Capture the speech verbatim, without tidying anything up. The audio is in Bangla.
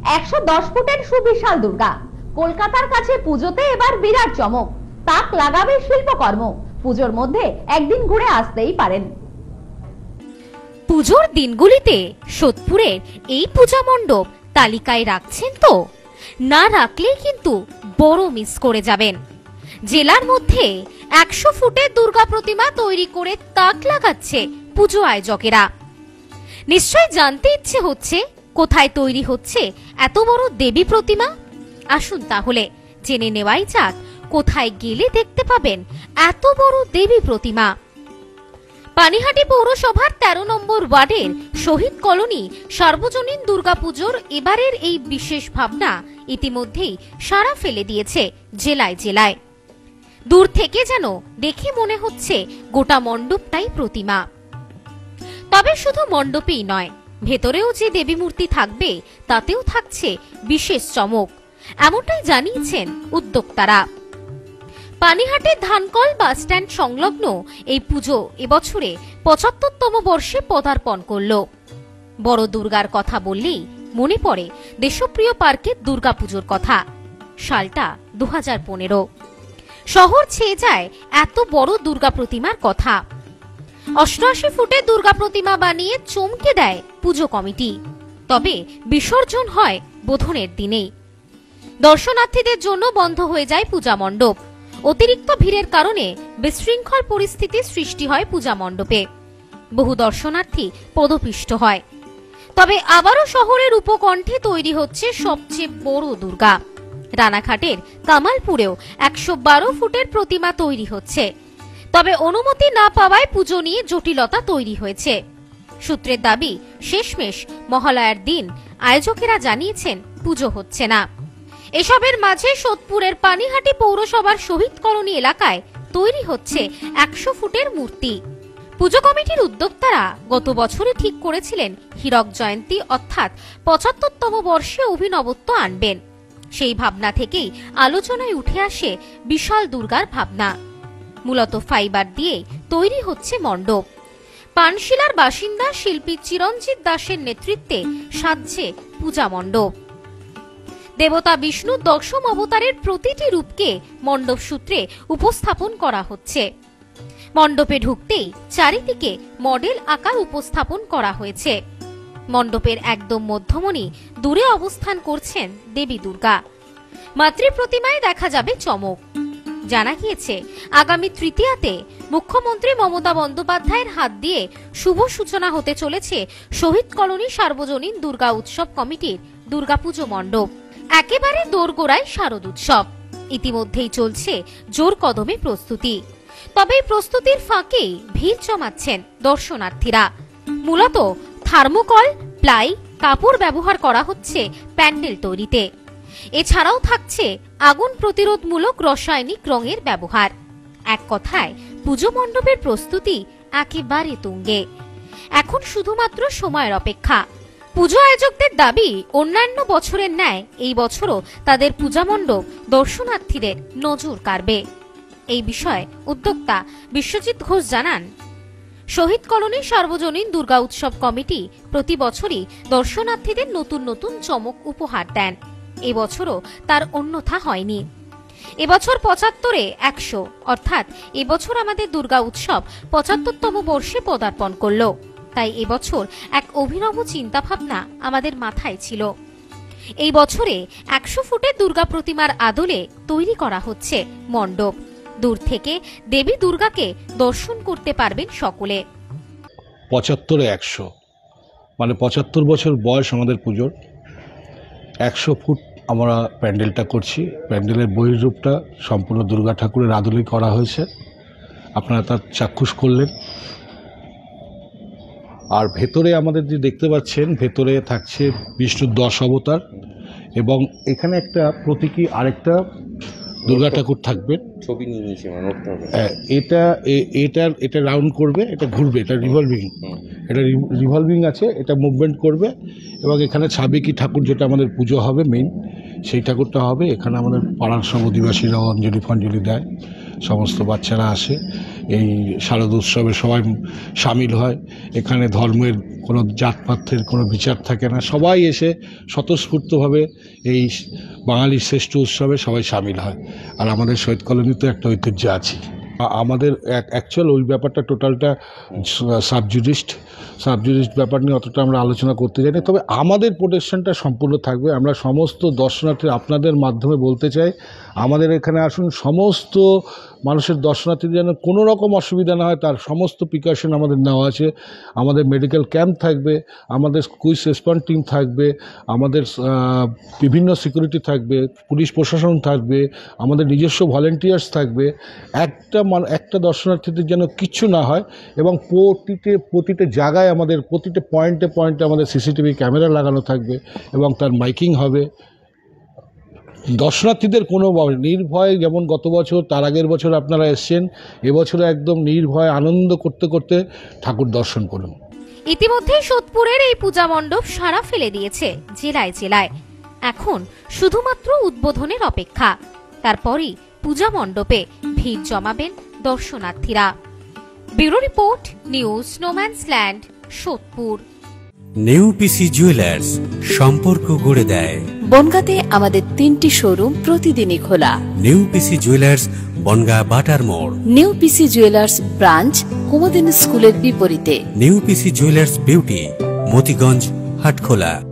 একশো দশ ফুটের সুবিশাল দুর্গা কলকাতার কাছে পুজোতে এবার বিরাট চমক। তাক লাগাবে শিল্পকর্ম। পুজোর মধ্যে একদিন ঘুরে আসতেই পারেন। পুজোর দিনগুলিতে সোদপুরের এই পূজা মণ্ডপ তালিকায় রাখছেন তো? না রাখলেই কিন্তু বড় মিস করে যাবেন। জেলার মধ্যে একশো ফুটের দুর্গা প্রতিমা তৈরি করে তাক লাগাচ্ছে পুজো আয়োজকেরা। নিশ্চয় জানতে ইচ্ছে হচ্ছে কোথায় তৈরি হচ্ছে এত বড় দেবী প্রতিমা। আসুন তাহলে জেনে নেওয়াই যাক কোথায় গেলে দেখতে পাবেন এত বড় দেবী প্রতিমা। পানিহাটি পৌরসভার তেরো নম্বর ওয়ার্ডের শহীদ কলোনি সার্বজনীন দুর্গাপুজোর এবারের এই বিশেষ ভাবনা ইতিমধ্যেই সাড়া ফেলে দিয়েছে জেলায় জেলায়। দূর থেকে যেন দেখে মনে হচ্ছে গোটা মণ্ডপটাই প্রতিমা। তবে শুধু মণ্ডপেই নয়, ভেতরেও যে দেবী মূর্তি থাকবে তাতেও থাকছে বিশেষ চমক, এমনটাই জানিয়েছেন উদ্যোক্তারা। পানিহাটের ধানকল বাস স্ট্যান্ড সংলগ্ন এই পুজো এবছরে পঁচাত্তরতম বর্ষে পদার্পণ করল। বড় দুর্গার কথা বললেই মনে পড়ে দেশপ্রিয় পার্কের দুর্গাপুজোর কথা। সালটা দু হাজার পনেরো। শহর ছেয়ে যায় এত বড় দুর্গা প্রতিমার কথা। অষ্টআশি ফুটের দুর্গা প্রতিমা বানিয়ে চমকে দেয় পুজো কমিটি। তবে বিসর্জন হয় বোধনের দিনেই। দর্শনার্থীদের জন্য বন্ধ হয়ে যায় পূজা মণ্ডপ। অতিরিক্ত ভিড়ের কারণে বিশৃঙ্খল পরিস্থিতির সৃষ্টি হয় পূজা মণ্ডপে। বহু দর্শনার্থী পদপিষ্ট হয়। তবে আবারও শহরের উপকণ্ঠে তৈরি হচ্ছে সবচেয়ে বড় দুর্গা। রানাঘাটের কামালপুরেও একশো বারো ফুটের প্রতিমা তৈরি হচ্ছে। তবে অনুমতি না পাওয়ায় পুজো নিয়ে জটিলতা তৈরি হয়েছে। সূত্রের দাবি, শেষমেশ মহালয়ার দিন আয়োজকেরা জানিয়েছেন পুজো হচ্ছে না। এসবের মাঝে সোদপুরের পানিহাটি পৌরসভার শহীদ কলোনি এলাকায় তৈরি হচ্ছে একশো ফুটের মূর্তি। পুজো কমিটির উদ্যোক্তারা গত বছরই ঠিক করেছিলেন হীরক জয়ন্তী অর্থাৎ পঁচাত্তরতম বর্ষে অভিনবত্ব আনবেন। সেই ভাবনা থেকেই আলোচনায় উঠে আসে বিশাল দুর্গার ভাবনা। মূলত ফাইবার দিয়ে তৈরি হচ্ছে মণ্ডপ। পানশিলার বাসিন্দা শিল্পী চিরঞ্জিত দাসের নেতৃত্বে সাজছে পূজা মণ্ডপ। দেবতা বিষ্ণু দশম অবতারের প্রতিটি রূপকে মণ্ডপ সূত্রে উপস্থাপন করা হচ্ছে। মণ্ডপে ঢুকতেই চারিদিকে মডেল আকার উপস্থাপন করা হয়েছে। মণ্ডপের একদম মধ্যমণি দূরে অবস্থান করছেন দেবী দুর্গা। মাতৃ প্রতিমায় দেখা যাবে চমক। জানা গিয়েছে আগামী তৃতীয়াতে মুখ্যমন্ত্রী মমতা বন্দ্যোপাধ্যায়ের হাত দিয়ে শুভ সূচনা হতে চলেছে শহীদ কলোনি সার্বজনীন দুর্গা উৎসব কমিটির দুর্গাপুজো মণ্ডপ। একেবারে দোরগোড়ায় শারদ উৎসব। ইতিমধ্যেই চলছে জোর কদমে প্রস্তুতি। তবে প্রস্তুতির ফাঁকে ভিড় জমাচ্ছেন দর্শনার্থীরা। মূলত থার্মোকল, প্লাই, কাপড় ব্যবহার করা হচ্ছে প্যান্ডেল তৈরিতে। এছাড়াও থাকছে আগুন প্রতিরোধমূলক রাসায়নিক রঙের ব্যবহার। এক কথায় পুজো মণ্ডপের প্রস্তুতি একেবারে তুঙ্গে। এখন শুধুমাত্র সময়ের অপেক্ষা। পুজো আয়োজকদের দাবি, অন্যান্য বছরের ন্যায় এই বছরও তাদের পূজা মণ্ডপ দর্শনার্থীদের নজর কাড়বে। এই বিষয়ে উদ্যোক্তা বিশ্বজিৎ ঘোষ জানান, শহীদ কলোনি সার্বজনীন দুর্গা উৎসব কমিটি প্রতি বছরই দর্শনার্থীদের নতুন নতুন চমক উপহার দেন। এবছরও তার অন্যথা হয়নি। এবছর পঁচাত্তরে একশো অর্থাৎ এবছর আমাদের দুর্গা উৎসব পঁচাত্তরতম বর্ষে পদার্পণ করল। তাই এবছর এক অভিনব চিন্তা ভাবনা আমাদের মাথায় ছিল। এই বছরে একশো ফুটের দুর্গা প্রতিমার আদলে তৈরি করা হচ্ছে মণ্ডপ। দূর থেকে দেবী দুর্গাকে দর্শন করতে পারবেন সকলে। পঁচাত্তরে একশো মানে পঁচাত্তর বছর বয়স আমাদের পুজোর। একশো ফুট আমরা প্যান্ডেলটা করছি। প্যান্ডেলের বহির্রূপটা সম্পূর্ণ দুর্গা ঠাকুরের আদলেই করা হয়েছে। আপনারা তার চাক্ষুষ করলেন। আর ভেতরে আমাদের যে দেখতে পাচ্ছেন, ভেতরে থাকছে বিষ্ণুর দশ অবতার এবং এখানে একটা প্রতীকী আরেকটা দুর্গা ঠাকুর থাকবে। ছবি নিয়ে নিয়েছি, এটা এটার এটা রাউন্ড করবে, এটা ঘুরবে, এটা রিভলভিং, এটা রিভলভিং আছে, এটা মুভমেন্ট করবে এবং এখানে সাবেকি ঠাকুর যেটা আমাদের পুজো হবে মেইন, সেই ঠাকুরটা হবে। এখানে আমাদের পাড়ার সব অধিবাসীরা অঞ্জলি ফঞ্জলি দেয়। সমস্ত বাচ্চারা আসে, এই শারদ উৎসবে সবাই সামিল হয়। এখানে ধর্মের কোনো জাতপাতের কোনো বিচার থাকে না, সবাই এসে স্বতঃস্ফূর্তভাবে এই বাঙালির শ্রেষ্ঠ উৎসবে সবাই সামিল হয়। আর আমাদের শহীদ কলোনিতে একটা ঐতিহ্য আছে। আমাদের অ্যাকচুয়াল ওই ব্যাপারটা টোটালটা সাবজুডিস্ট সাবজুডিস্ট ব্যাপার নিয়ে অতটা আমরা আলোচনা করতে চাই না, তবে আমাদের প্রোটেকশনটা সম্পূর্ণ থাকবে। আমরা সমস্ত দর্শনার্থী আপনাদের মাধ্যমে বলতে চাই, আমাদের এখানে আসুন, সমস্ত মানুষের দর্শনার্থীদের যেন কোনো রকম অসুবিধা না হয় তার সমস্ত প্রিকশন আমাদের নেওয়া আছে। আমাদের মেডিকেল ক্যাম্প থাকবে, আমাদের কুইক রেসপন্স টিম থাকবে, আমাদের বিভিন্ন সিকিউরিটি থাকবে, পুলিশ প্রশাসন থাকবে, আমাদের নিজস্ব ভলেন্টিয়ার্স থাকবে। একটা একটা দর্শনার্থীদের যেন কিচ্ছু না হয়, এবং প্রতিটি প্রতিটি জায়গায় আমাদের প্রতিটি পয়েন্টে পয়েন্টে আমাদের সিসিটিভি ক্যামেরা লাগানো থাকবে এবং তার মাইকিং হবে। দর্শনার্থীদের কোনো নির্ভয়, যেমন গত বছর তার আগের বছর আপনারা এসছেন, এবছরে একদম নির্ভয় আনন্দ করতে করতে ঠাকুর দর্শন করুন। ইতিমধ্যে সোদপুরের এই পূজা মণ্ডপ সাড়া ফেলে দিয়েছে জেলায় জেলায়। এখন শুধুমাত্র উদ্বোধনের অপেক্ষা, তারপরই পূজা মণ্ডপে ভিড় জমাবেন দর্শনার্থীরা। Bureau report, news no man's land, Sodepur. Neupisi jewellers, সম্পর্ক গড়ে দেয়। বনগাঁতে আমাদের তিনটি শোরুম প্রতিদিনই খোলা। নেউপিসি জুয়েলার্স, বনগাঁ বাটার মোড়। নেউপিসি জুয়েলার্স ব্রাঞ্চ কুমদিন স্কুলের বিপরীতে। Neupisi jewellers beauty, Motiganj, Hatkhola.